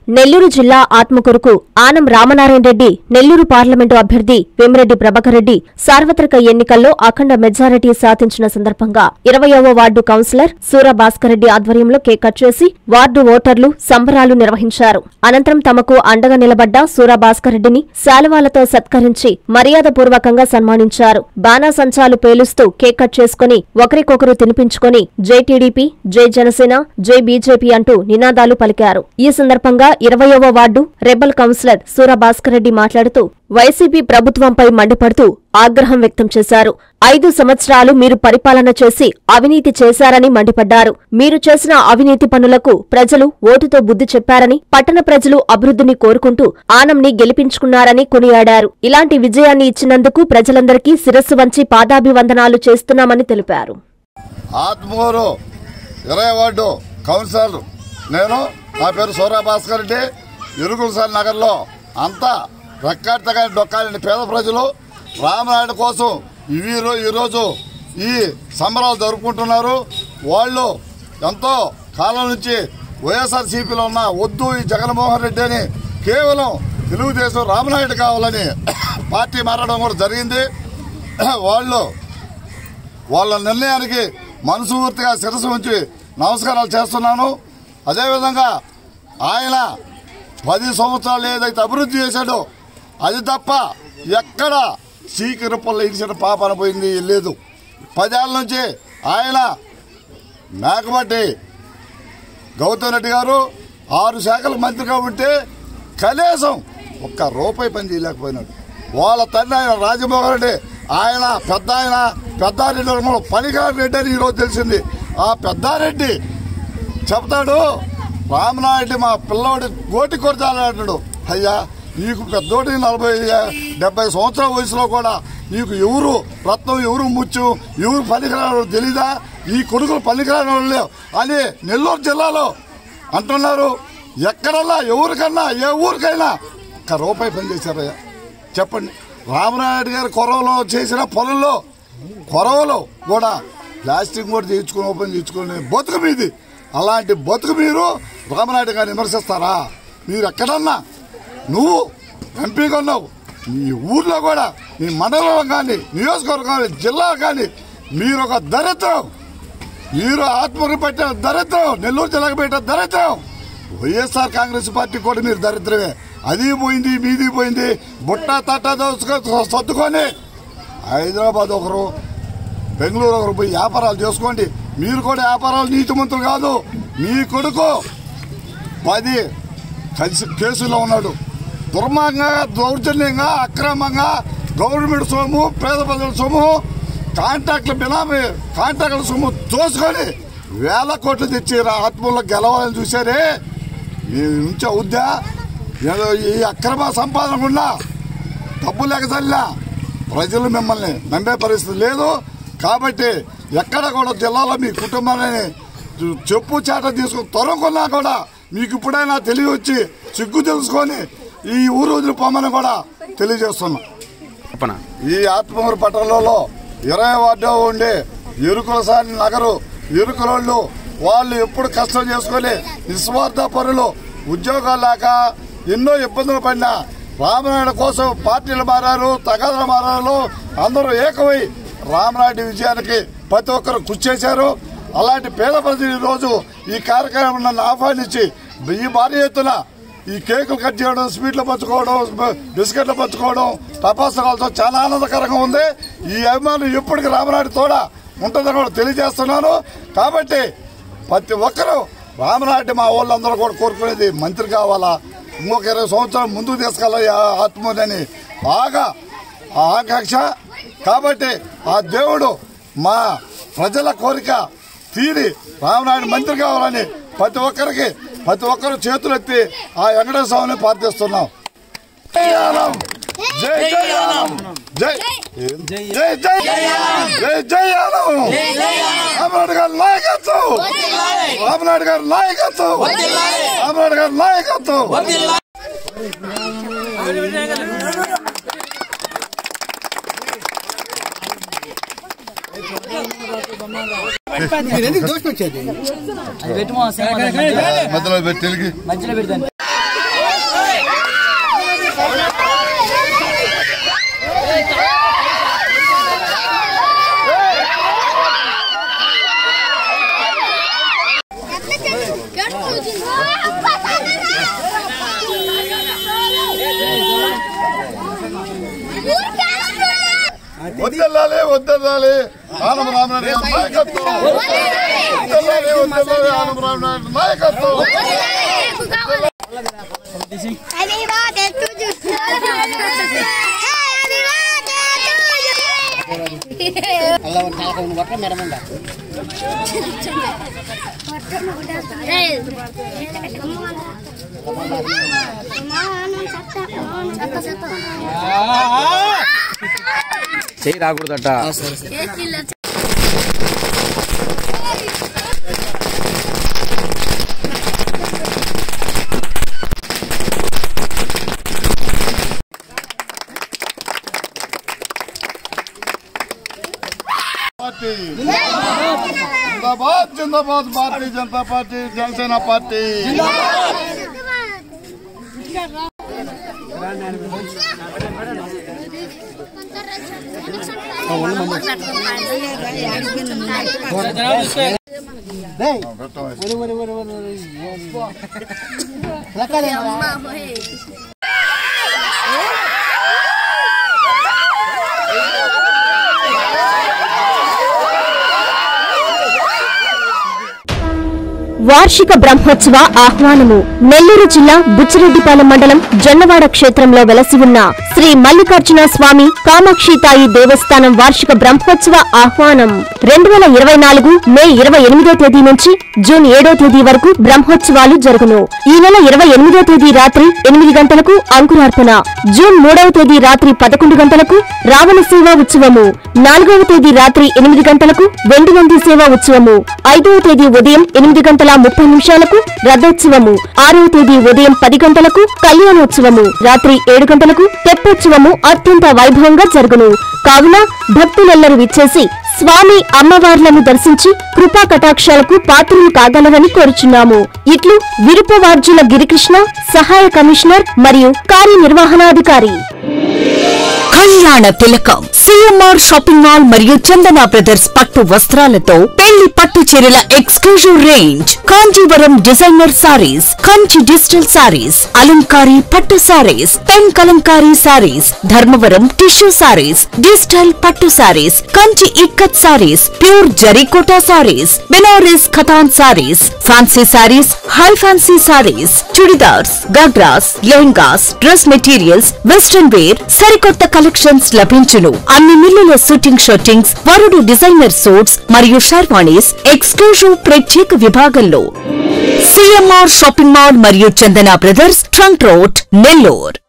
నెల్లూరు జిల్లా ఆత్మకూరుకు ఆనం రామనారాయణ రెడ్డి నెల్లూరు పార్లమెంటు అభ్యర్థి వేమిరెడ్డి ప్రభాకర్ రెడ్డి సార్వత్రిక ఎన్నికల్లో అఖండ మెజారిటీ సాధించిన సందర్భంగా 20వ వార్డు కౌన్సిలర్ సూర భాస్కర్ రెడ్డి ఆధ్వర్యంలో కేక్ కట్ చేసి వార్డు ఓటర్లు సంబరాలు నిర్వహించారు. అనంతరం తమకు అండగా నిలబడ్డ సూర భాస్కర్ రెడ్డిని శాలువాలతో సత్కరించి మర్యాదపూర్వకంగా సన్మానించారు. బాణాసంచాలు పేలుస్తూ కేక్ కట్ చేసుకుని ఒకరికొకరు తినిపించుకుని జై టీడీపీ, జై జనసేన, జై బీజేపీ అంటూ నినాదాలు పలికారు. ఈ సందర్భంగా 20వ వార్డు రెబల్ కౌన్సిలర్ సూర భాస్కర్ రెడ్డి మాట్లాడుతూ వైసీపీ ప్రభుత్వంపై మండిపడుతూ ఆగ్రహం వ్యక్తం చేశారు. 5 సంవత్సరాలు మీరు పరిపాలన చేసి అవినీతి చేశారని మండిపడ్డారు. మీరు చేసిన అవినీతి పనులకు ప్రజలు ఓటుతో బుద్ధి చెప్పారని, పట్టణ ప్రజలు అభివృద్ధిని కోరుకుంటూ ఆనంని గెలిపించుకున్నారని కొనియాడారు. ఇలాంటి విజయాన్ని ఇచ్చినందుకు ప్రజలందరికీ శిరస్సు వంచి పాదాభివందనాలు చేస్తున్నామని తెలిపారు. ఆత్మూరు 20 వార్డు కౌన్సిలర్ నేను, నా పేరు సూర భాస్కర్ రెడ్డి. ఇరుగులసారి నగర్లో అంతా రెక్కాడితగా డొక్కాలని పేద ప్రజలు రామనాయుడు కోసం ఈరోజు ఈ సంబరాలు జరుపుకుంటున్నారు. వాళ్ళు ఎంతో కాలం నుంచి వైఎస్ఆర్సీపీలో ఉన్న వద్దు ఈ జగన్మోహన్ రెడ్డి అని కేవలం తెలుగుదేశం రామనాయుడు కావాలని పార్టీ మారడం కూడా జరిగింది. వాళ్ళ నిర్ణయానికి మనస్ఫూర్తిగా శిరస్సు ఉంచి నమస్కారాలు చేస్తున్నాను. అదేవిధంగా ఆయన 10 సంవత్సరాలు ఏదైతే అభివృద్ధి చేశాడో అది తప్ప ఎక్కడ చీకరపల్ల ఇచ్చిన పాప అనిపోయింది లేదు. 10 ఏళ్ల నుంచి ఆయన మేకపాటి గౌతమ్ రెడ్డి గారు 6 శాఖల మంత్రిగా ఉంటే కనీసం ఒక్క రూపాయి పని చేయలేకపోయినాడు. వాళ్ళ తండ్రి ఆయన రాజమోహన్ రెడ్డి, ఆయన పెద్దారెడ్డి పనికిరాని రెడ్డి అని ఈరోజు తెలిసింది. ఆ పెద్దారెడ్డి చెప్తాడు రామనాయుడు మా పిల్లవాడి గోటి కొరచాలంటాడు. అయ్యా నీకు పెద్దోడి 40-70 సంవత్సరాల వయసులో కూడా నీకు ఎవరు రత్నం, ఎవరు ముత్యం, ఎవరు పనికిరాని తెలీదా? ఈ కొడుకులు పనికిరాని వాళ్ళు అని నెల్లూరు జిల్లాలో అంటున్నారు. ఎక్కడన్నా ఎవరికన్నా ఏ ఊరికైనా ఒక్క రూపాయి పని చేశారయ్యా చెప్పండి. రామనాయుడు గారి కొరవలో చేసిన పనుల్లో కొరవలో కూడా ప్లాస్టిక్ కూడా చేయించుకుని ఓపెన్ చేయించుకుని బతుకు మీది. అలాంటి బతుకు మీరు రామనాయుడు గారిని విమర్శిస్తారా? మీరు ఎక్కడన్నా నువ్వు ఎంపీగా ఉన్నావు, నీ ఊర్లో కూడా నీ మండలంలో కానీ నియోజకవర్గం కానీ జిల్లా కానీ మీరు ఒక దరిద్రం. మీరు ఆత్మహత్య పెట్టిన దరిద్రం, నెల్లూరు జిల్లాకు పెట్టిన దరిద్రం. వైఎస్ఆర్ కాంగ్రెస్ పార్టీ కూడా మీరు దరిద్రమే. అది పోయింది, మీది పోయింది. బుట్ట తట్ట సర్దుకొని హైదరాబాద్ ఒకరు, బెంగళూరు ఒకరు పోయి వ్యాపారాలు చేసుకోండి. మీరు కూడా వ్యాపారాలు నీతిమంతులు కాదు. మీ కొడుకు 10 కేసుల్లో ఉన్నాడు. దుర్మార్గంగా, దౌర్జన్యంగా, అక్రమంగా గవర్నమెంట్ సొమ్ము, పేద ప్రజల సొమ్ము, కాంట్రాక్టుల సొమ్ము దోసుకొని 1000 కోట్లు తెచ్చి ఆత్మలో గెలవాలని చూశారే. మీ నుంచి అవుద్దా? ఈ అక్రమ సంపాదన ఉన్నా డబ్బు లేక చల్లా ప్రజలు మిమ్మల్ని నమ్మే పరిస్థితి లేదు. కాబట్టి ఎక్కడ కూడా జిల్లాలో మీ కుటుంబాన్ని చెప్పు చేట తీసుకుని తొలగొన్నా కూడా మీకు ఇప్పుడైనా తెలివి వచ్చి సిగ్గు తెలుసుకొని ఈ ఊరు వదిలి పొమ్మని కూడా తెలియజేస్తున్నాం. ఈ ఆత్మూరు పట్టణంలో 20 వార్డు ఉండే ఇరుకులసాని నగరు ఇరుకులోళ్ళు వాళ్ళు ఎప్పుడు కష్టం చేసుకుని నిస్వార్థ పరులు, ఉద్యోగాలు లేక ఎన్నో ఇబ్బందులు పడినా రామనాయుడు కోసం పార్టీలు మారారు, తగాదాలు మారారు. అందరూ ఏకమై రామనాయుడు విజయానికి ప్రతి ఒక్కరు కృషి చేశారు. అలాంటి పేద ప్రజలు ఈరోజు ఈ కార్యక్రమం నన్ను ఆహ్వానించి ఈ భారీ ఎత్తున ఈ కేకులు కట్ చేయడం, స్వీట్లు పంచుకోవడం, బిస్కెట్లు పంచుకోవడం, టపాసులతో చాలా ఆనందకరంగా ఉంది. ఈ అభిమానులు ఎప్పటికీ రామనాయుడు తోడా ఉంటుందని కూడా తెలియజేస్తున్నాను. కాబట్టి ప్రతి ఒక్కరూ రామనాయుడు మా వాళ్ళందరూ కూడా కోరుకునేది మంత్రి కావాలా, ఇంకొక 20 సంవత్సరాలు ముందుకు తీసుకెళ్ళాలి ఆత్మని బాగా ఆకాంక్ష. కాబట్టి ఆ దేవుడు మా ప్రజల కోరిక తీరి రామనాయుడు మంత్రి కావాలని ప్రతి ఒక్కరు చేతులెత్తి ఆ వెంకటేశ్వర స్వామిని ప్రార్థిస్తున్నాం. జై రామనాయుడు గారి నాయకత్వం, రామనాయుడు గారి నాయకత్వం, రామనాయుడు గారి నాయకత్వం. మధ్యలో పెట్టి వర్ధిల్లాలి ఆనం రామనాయుడు గారి నాయకత్వం వర్ధిల్లాలి ఆనం రామనాయుడు నాయకత్వం చెయ్యి రాకూడదట जिंदाबाद जिंदाबाद भारतीय जनता पार्टी जनसेना पार्टी వార్షిక బ్రహ్మోత్సవ ఆహ్వానము నెల్లూరు జిల్లా బుచ్చిరెడ్డిపాలెం మండలం జొన్నవాడ క్షేత్రంలో వెలసి ఉన్న శ్రీ మల్లికార్జున స్వామి కామాక్షితాయి దేవస్థానం వార్షిక బ్రహ్మోత్సవ ఆహ్వానం 2024 మే 28వ తేదీ నుంచి జూన్ 7వ తేదీ వరకు బ్రహ్మోత్సవాలు జరుగును. ఈ నెల 28వ తేదీ రాత్రి 8 గంటలకు అంకురార్పణ, జూన్ 3వ తేదీ రాత్రి 11 గంటలకు రావణ సేవా ఉత్సవము, 4వ తేదీ రాత్రి 8 గంటలకు వెండివంది సేవా ఉత్సవము, 5వ తేదీ ఉదయం 8:30 రథోత్సవము, 6వ తేదీ ఉదయం 10 గంటలకు కళ్యాణోత్సవము, రాత్రి 7 గంటలకు తెప్పోత్సవము అత్యంత వైభవంగా జరుగును. కావున భక్తులెల్లరూ విచ్చేసి స్వామి అమ్మవార్లను దర్శించి కృపా కటాక్షాలకు పాత్రలు కాగలరని కోరుచున్నాము. ఇట్లు విరుపవార్జుల గిరికృష్ణ, సహాయ కమిషనర్ మరియు కార్యనిర్వహణాధికారి. కళ్యాణ తిలకం సిఎంఆర్ షాపింగ్ మాల్ మరియు చందన బ్రదర్స్ పట్టు వస్త్రాలతో పెళ్లి పట్టు చీరల exclusive range, Kanjeevaram designer sarees, Kanchi digital sarees, అలంకారీ పట్టు sarees, pen Kalamkari sarees, Dharmavaram tissue sarees, digital పట్టు sarees, Kanchi ikkat sarees, pure Zarikota sarees, Banaras ఖతాన్ sarees, fancy sarees, high fancy sarees, churidars, ghagras, lehengas, dress materials, western wear, సరికొత్త కలెక్షన్స్ లభించును. అన్ని మిల్లుల షూటింగ్ షర్టింగ్స్, వరుడు డిజైనర్ సూట్స్ మరియు షర్వాణీస్ ఎక్స్క్లూజివ్ ప్రత్యేక విభాగంలో. సిఎంఆర్ షాపింగ్ మాల్ మరియు Chandana brothers, trunk road, Nellore.